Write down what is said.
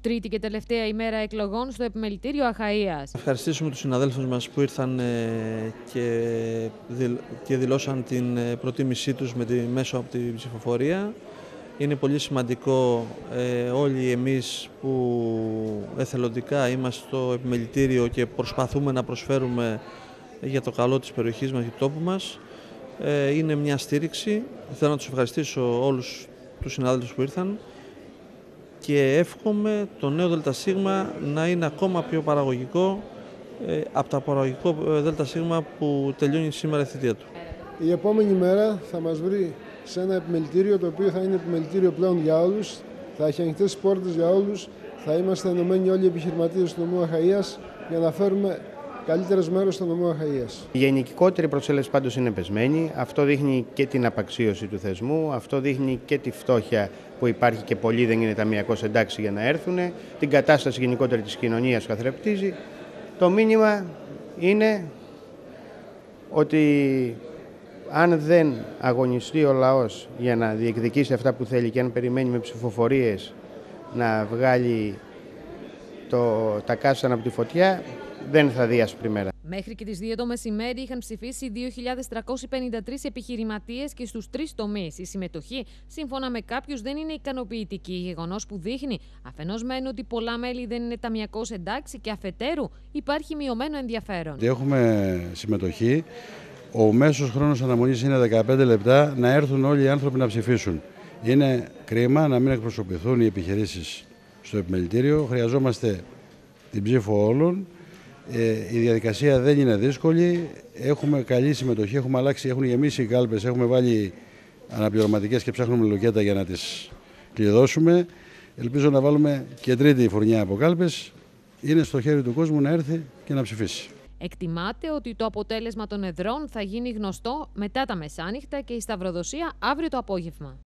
Τρίτη και τελευταία ημέρα εκλογών στο επιμελητήριο Αχαΐας. Ευχαριστήσουμε τους συναδέλφους μας που ήρθαν και δηλώσαν την προτίμησή τους μέσω από την ψηφοφορία. Είναι πολύ σημαντικό όλοι εμείς που εθελοντικά είμαστε στο επιμελητήριο και προσπαθούμε να προσφέρουμε για το καλό της περιοχής μας και του τόπου μας. Είναι μια στήριξη. Θέλω να τους ευχαριστήσω όλους τους συναδέλφους που ήρθαν και εύχομαι το νέο ΔΣ να είναι ακόμα πιο παραγωγικό από το παραγωγικό ΔΣ που τελειώνει σήμερα η θητεία του. Η επόμενη μέρα θα μας βρει σε ένα επιμελητήριο το οποίο θα είναι επιμελητήριο πλέον για όλους, θα έχει ανοιχτές πόρτες για όλους, θα είμαστε ενωμένοι όλοι οι επιχειρηματίες του νομού Αχαΐας για να φέρουμε καλύτερες μέρος στο νομό Αχαΐας. Η γενικότερη προσέλευση πάντως είναι πεσμένη. Αυτό δείχνει και την απαξίωση του θεσμού, αυτό δείχνει και τη φτώχεια που υπάρχει και πολλοί δεν είναι ταμιακώς εντάξει για να έρθουν, την κατάσταση γενικότερη της κοινωνίας που καθρεπτίζει. Το μήνυμα είναι ότι αν δεν αγωνιστεί ο λαός για να διεκδικήσει αυτά που θέλει και αν περιμένει με ψηφοφορίες να βγάλει τα κάστανα από τη φωτιά, δεν θα δει άσπρη μέρα. Μέχρι και τις 2 το μεσημέρι είχαν ψηφίσει 2.353 επιχειρηματίες και στους 3 τομείς. Η συμμετοχή, σύμφωνα με κάποιους, δεν είναι ικανοποιητική, γεγονός που δείχνει αφενός μεν ότι πολλά μέλη δεν είναι ταμιακώς εντάξει και αφετέρου υπάρχει μειωμένο ενδιαφέρον. Έχουμε συμμετοχή. Ο μέσος χρόνος αναμονής είναι 15 λεπτά να έρθουν όλοι οι άνθρωποι να ψηφίσουν. Είναι κρίμα να μην εκπροσωπηθούν οι επιχειρήσεις στο επιμελητήριο. Χρειαζόμαστε την ψήφο όλων. Η διαδικασία δεν είναι δύσκολη. Έχουμε καλή συμμετοχή. Έχουμε αλλάξει, έχουν γεμίσει οι κάλπες. Έχουμε βάλει αναπληρωματικές και ψάχνουμε λοκέτα για να τις κλειδώσουμε. Ελπίζω να βάλουμε και τρίτη φουρνιά από κάλπες. Είναι στο χέρι του κόσμου να έρθει και να ψηφίσει. Εκτιμάται ότι το αποτέλεσμα των εδρών θα γίνει γνωστό μετά τα μεσάνυχτα και η σταυροδοσία αύριο το απόγευμα.